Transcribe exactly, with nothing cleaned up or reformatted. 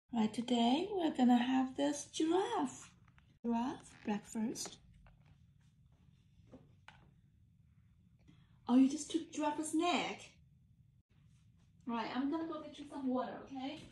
Right, today we're gonna have this giraffe. Giraffe breakfast. Oh, you just took giraffe's neck. Right, I'm gonna go get you some water, okay?